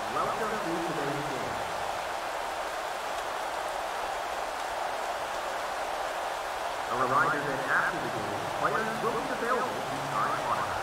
Welcome to today's game. A reminder that after the game, players will be available to sign autographs.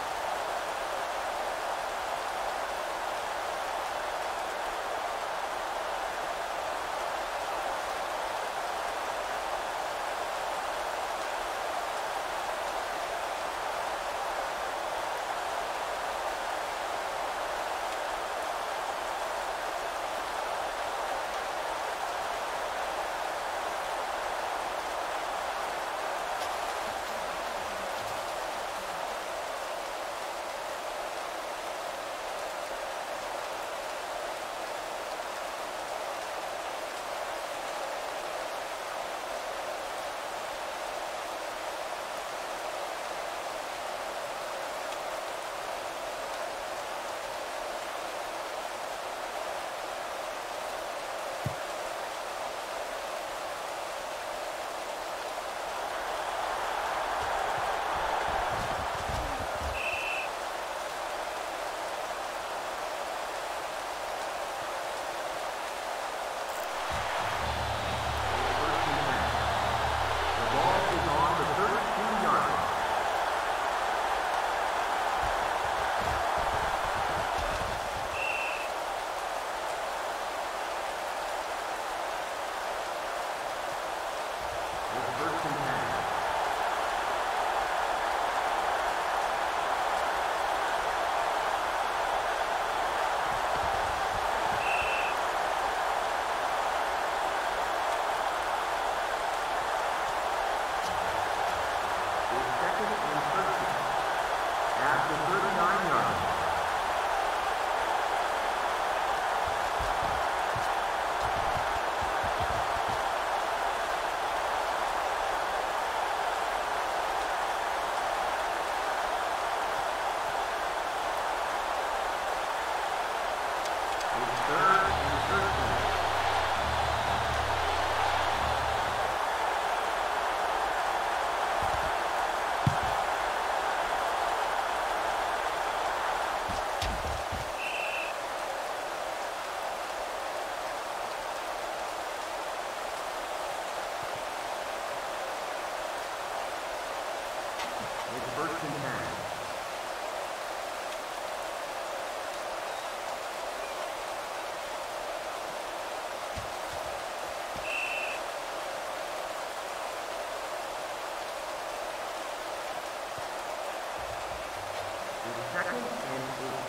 Second and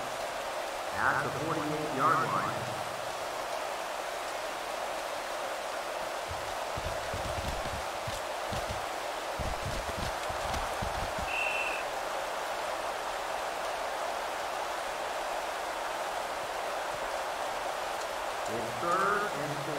8 at the 48-yard line. It's third and 4.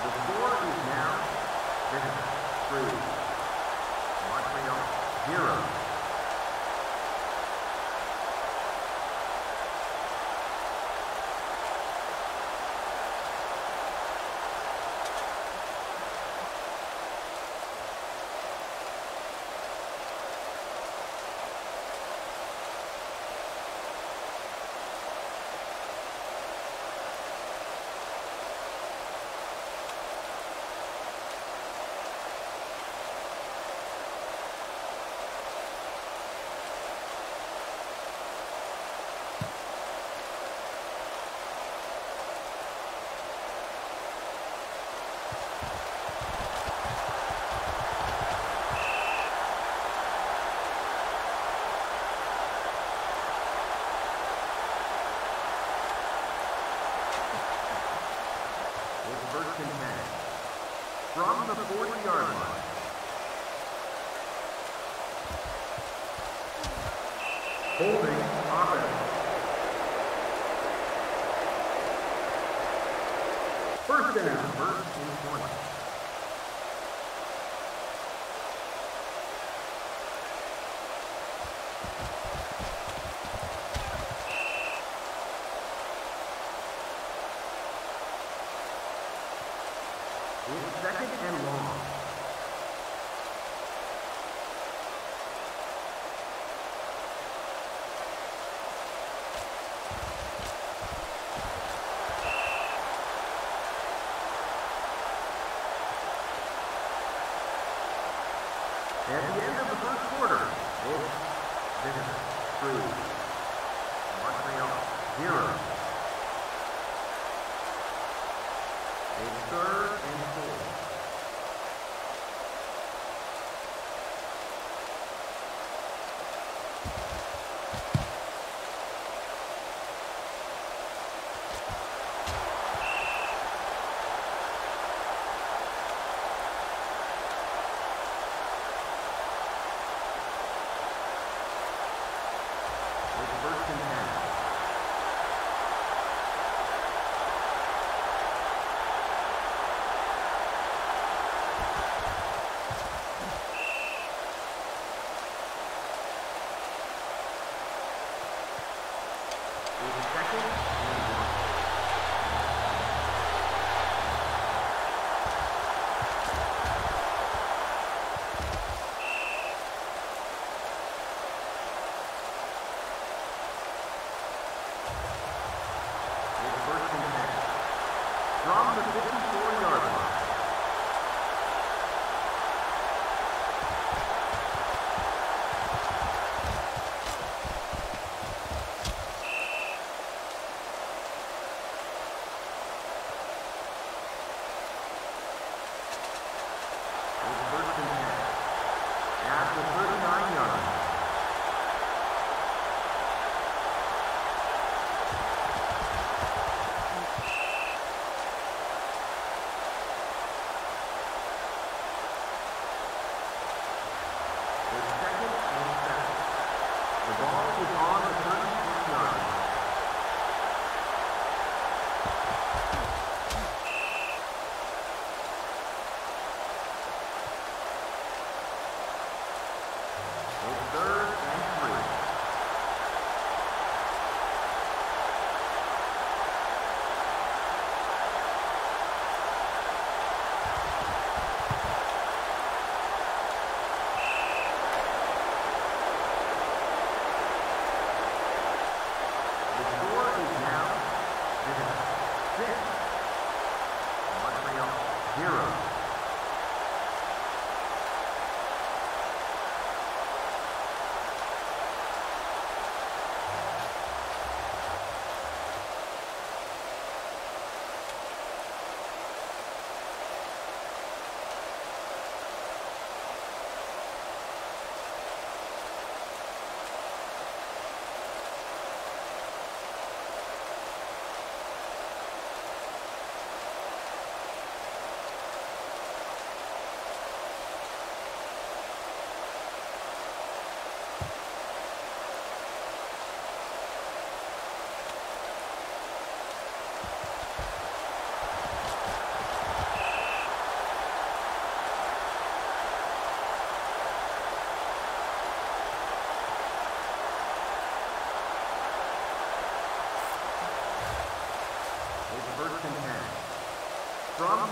The score is now Visitors 3, Montreal 0. First and 10. From the 40-yard line. Holding offense. First down. First and 20. It's second and long. At the end of the first quarter, it's Visitors 3, Montreal 0. It's third and 4. It's first and 10. From the 54-yard line. It's first and 10. At the 39-yard line. The ball is on the 36-yard line. It's third and 3. The score is now Visitors 6, Montreal 0.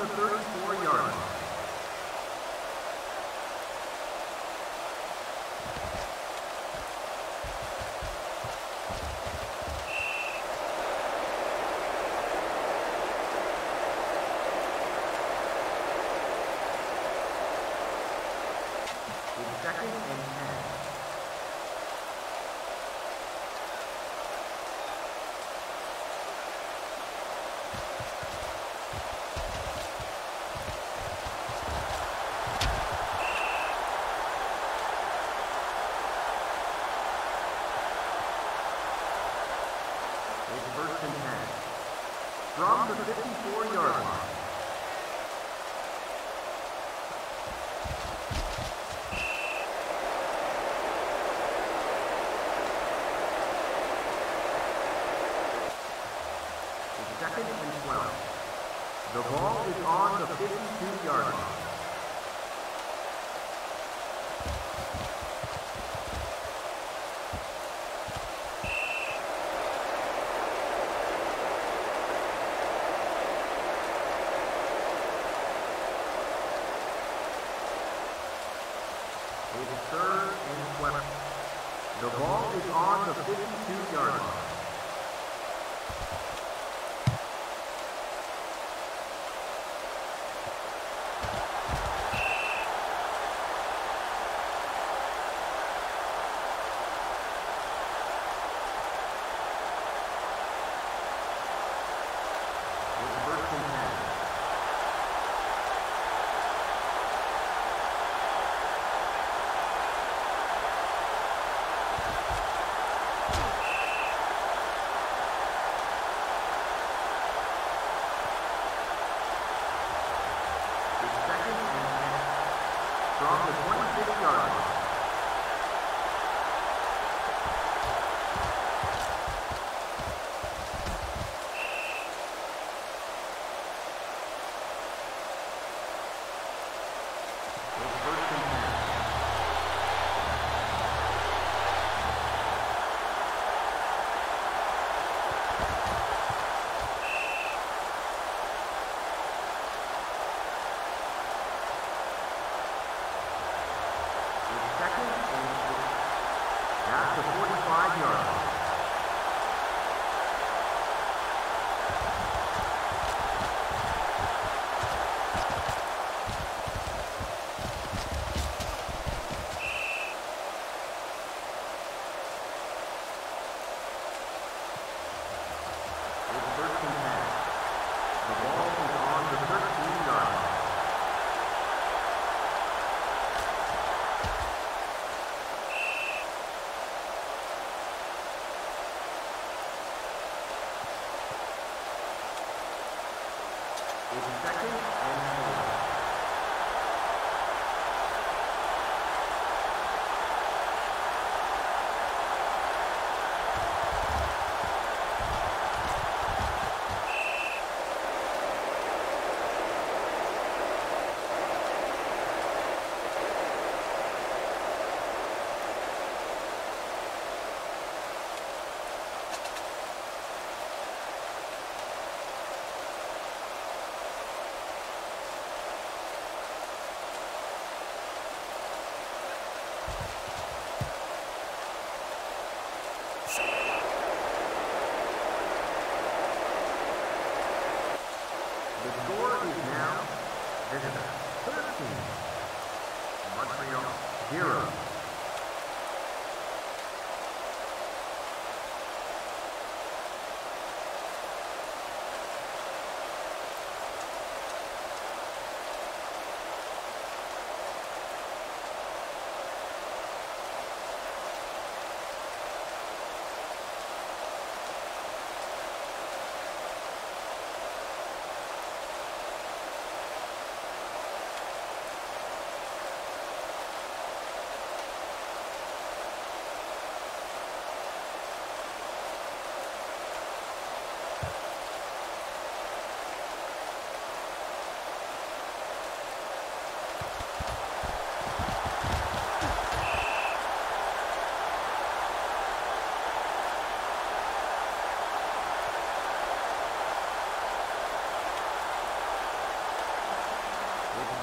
34-yard line. It's second and 10. It's first and 10. From the 54-yard line. It's second and 12. The ball is on the 52-yard line. It's third and 12. The ball is on the 52-yard line. It's first and 10. From the 26-yard line. It's first and 10. Second and 6. That's the 45-yard line. It's first and 10. The ball is on the 13-yard line. It's second and 4. The score is now Visitor 13, Montreal 0.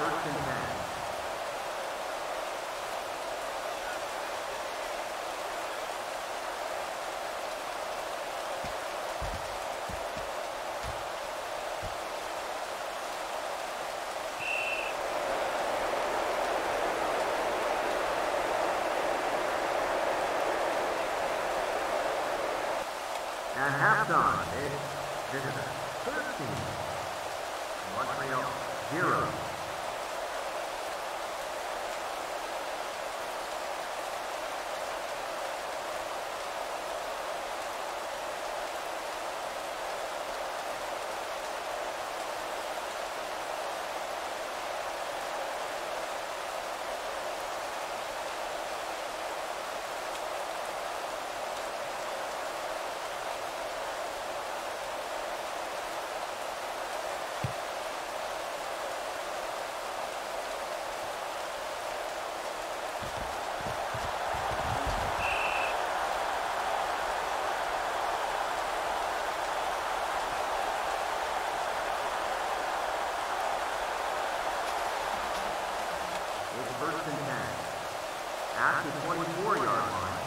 first and 10. At halftime, it's Visitors 13, Montreal 0. It's first and 10. At the 24-yard line.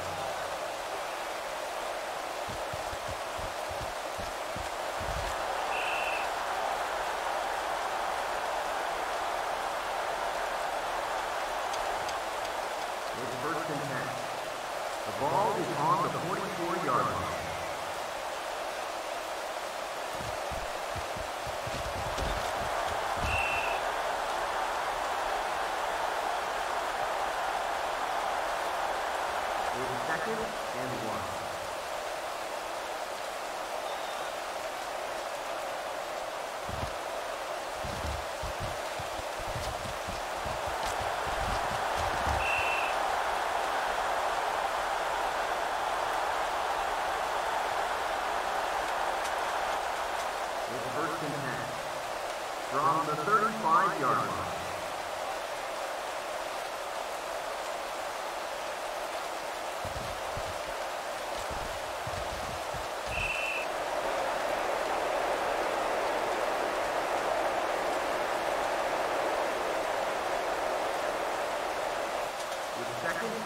It's first and 10. The ball is on the 24-yard line. Second and 1. It's first and 10. From the 35-yard line. Second and 10.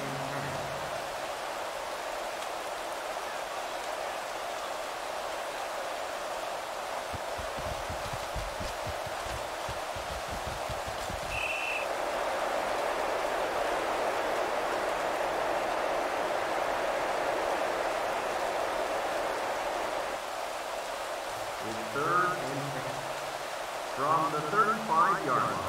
It's third and 10. From the 35-yard line.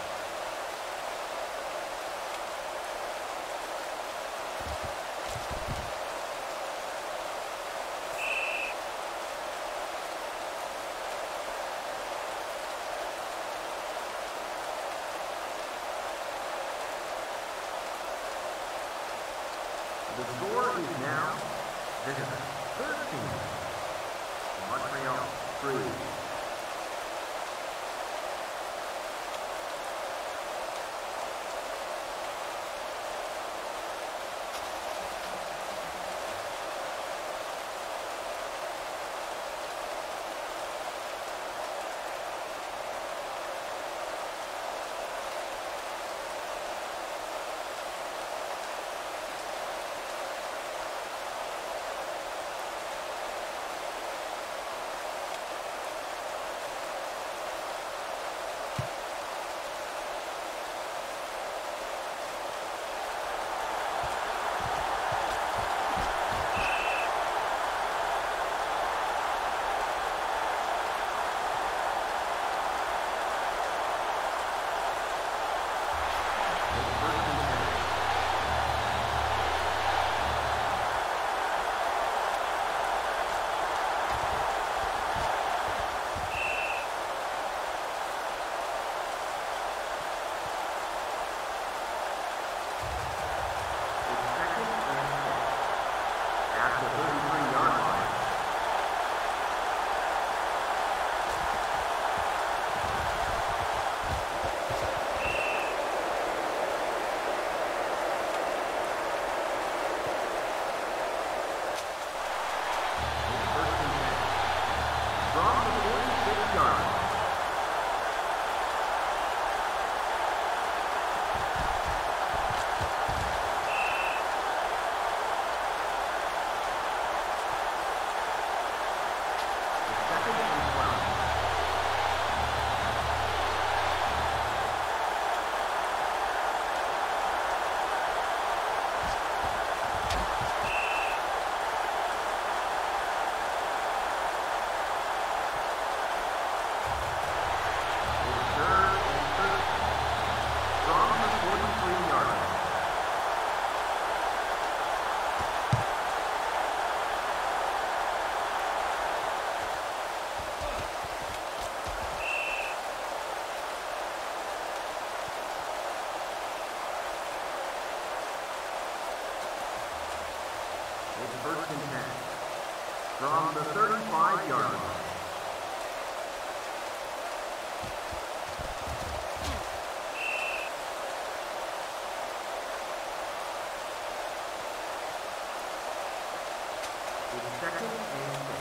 The score is now Visitors 13, Montreal 3. first and 10. From the 35-yard line. It's second and 6.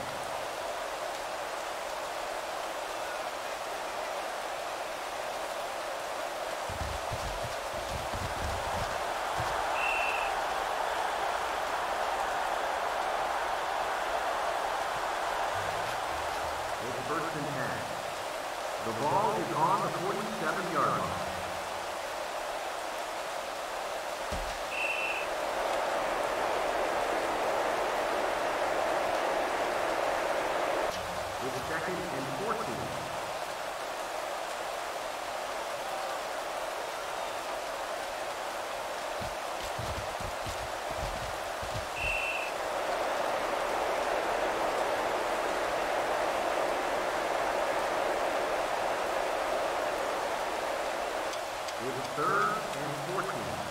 It's first and 10. The ball is on the 47-yard line. It's second and 14. It's third and 14.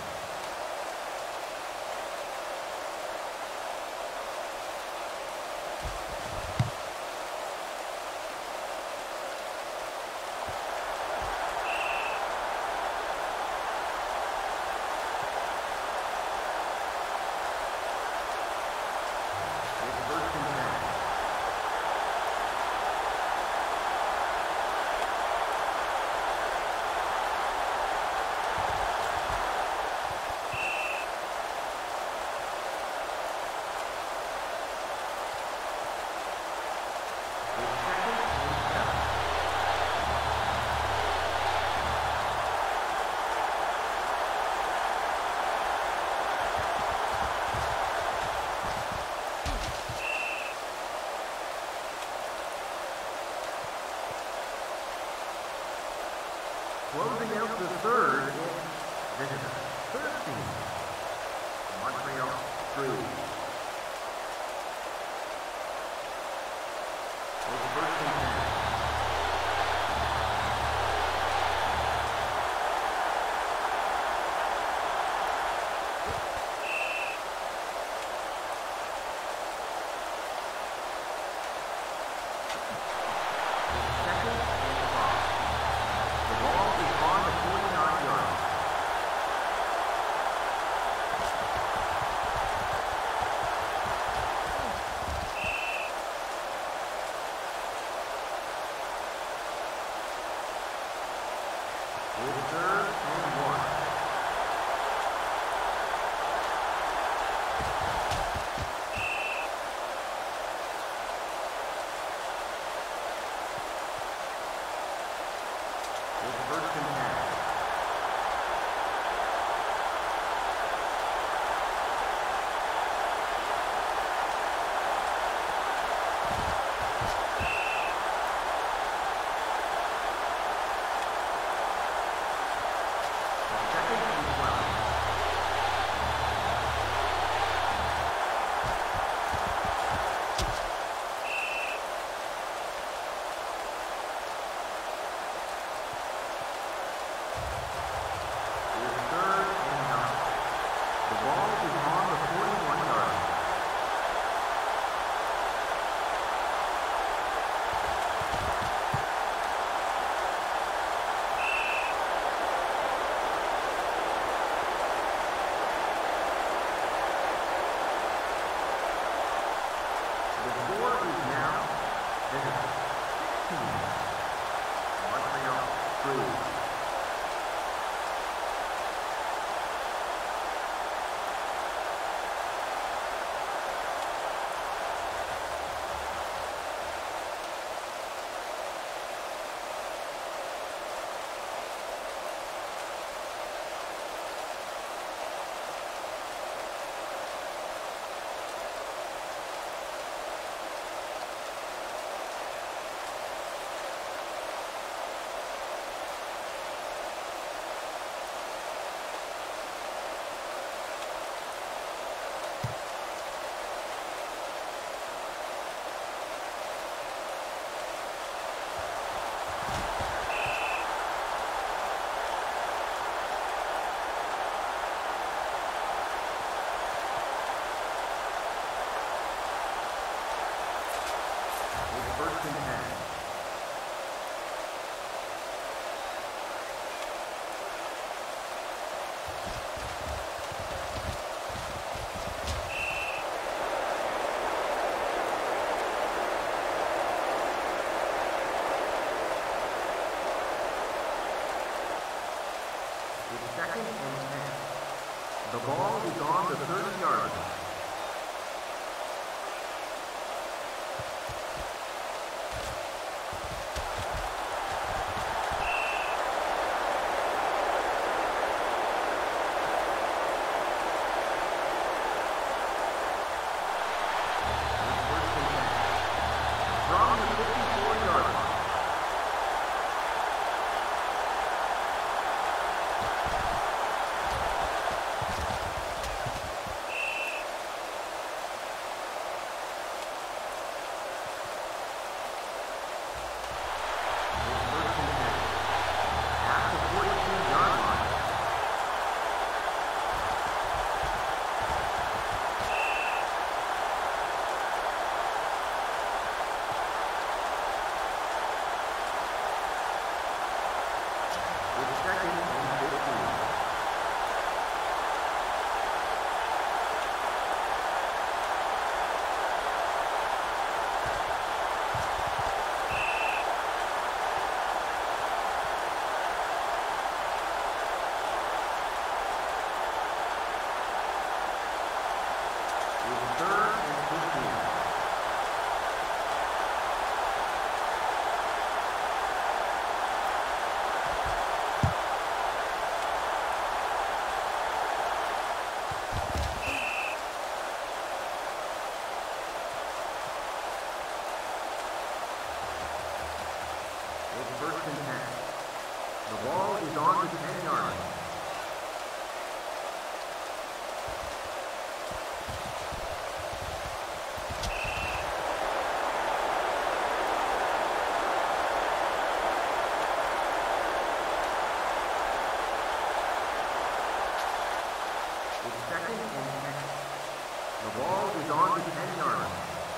It's first and 10. Closing out the third, it's visitor 13. Montreal 3. It's first and 10. It's third and 1. It's first and 10. It's second and 10. The ball is on the 30-yard line. First and 10. The ball is on the 10-yard line. It's second and 10. The ball is on the 10-yard line.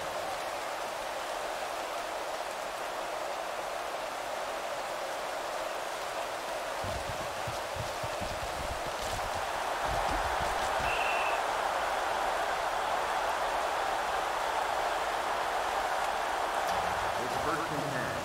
First and 10.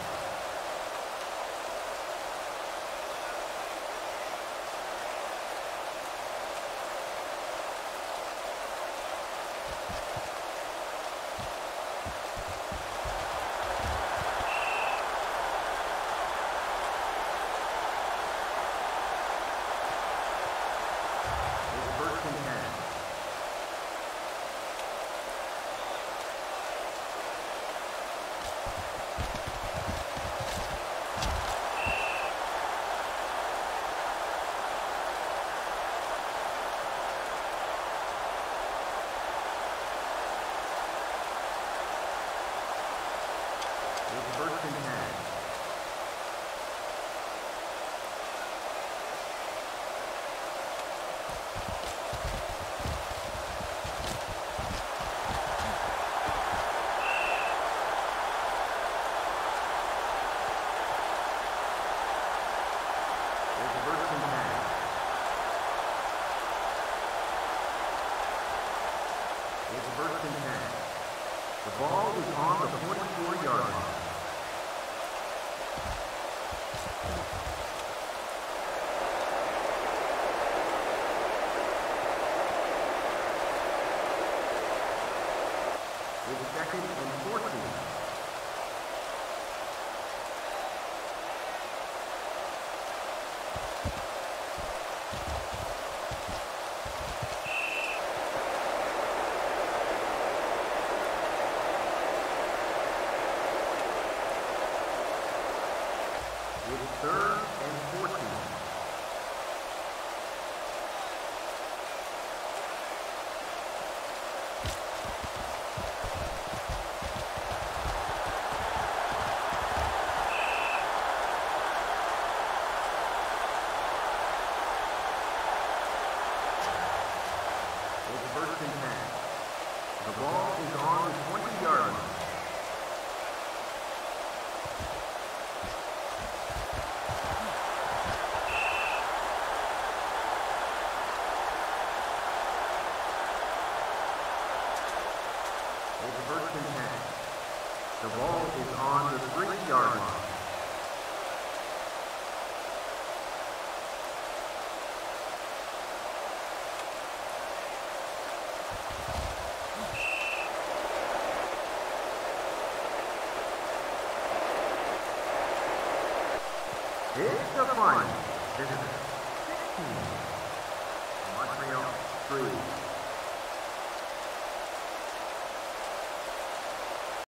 It's first and 10. First and 10. It's first and 10. The ball is on the 44-yard line. It's second and 14. It's third and 14. It's first and 10. The ball is on the 20-yard line. It's first and 10. The ball is on the 3-yard line. It's the final. Visitors 16, Montreal 3.